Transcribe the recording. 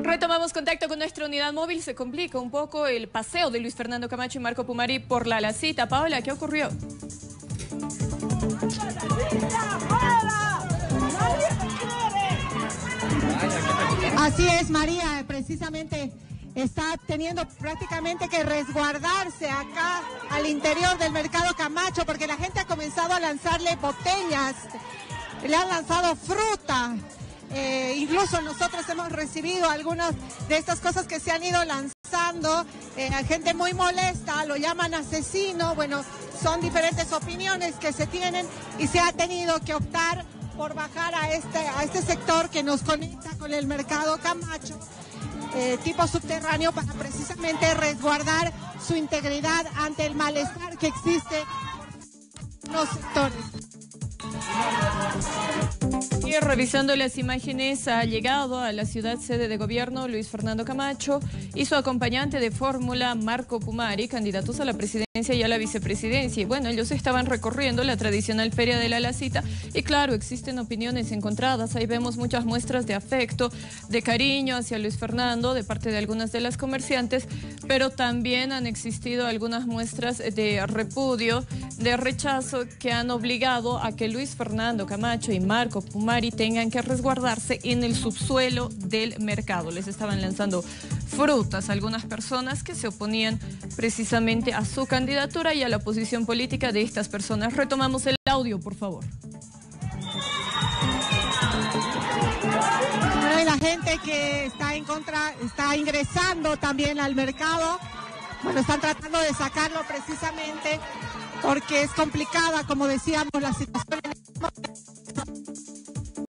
Retomamos contacto con nuestra unidad móvil. Se complica un poco el paseo de Luis Fernando Camacho y Marco Pumari por la Lacita. Paola, ¿qué ocurrió? Así es, María, precisamente está teniendo prácticamente que resguardarse acá al interior del mercado Camacho porque la gente ha comenzado a lanzarle botellas, le han lanzado fruta. Incluso nosotros hemos recibido algunas de estas cosas que se han ido lanzando. Gente muy molesta, lo llaman asesino. Bueno, son diferentes opiniones que se tienen y se ha tenido que optar por bajar a este sector que nos conecta con el mercado Camacho, tipo subterráneo, para precisamente resguardar su integridad ante el malestar que existe en los sectores. Y revisando las imágenes, ha llegado a la ciudad sede de gobierno Luis Fernando Camacho y su acompañante de fórmula Marco Pumari, candidatos a la presidencia y a la vicepresidencia. Y bueno, ellos estaban recorriendo la tradicional Feria de la Lacita y claro, existen opiniones encontradas. Ahí vemos muchas muestras de afecto, de cariño hacia Luis Fernando de parte de algunas de las comerciantes, pero también han existido algunas muestras de repudio, de rechazo, que han obligado a que Luis Fernando Camacho y Marco Pumari tengan que resguardarse en el subsuelo del mercado. Les estaban lanzando frutas a algunas personas que se oponían precisamente a su candidatura y a la posición política de estas personas. Retomamos el audio, por favor. Bueno, y la gente que está en contra está ingresando también al mercado. Bueno, están tratando de sacarlo precisamente porque es complicada, como decíamos, la situación en este momento.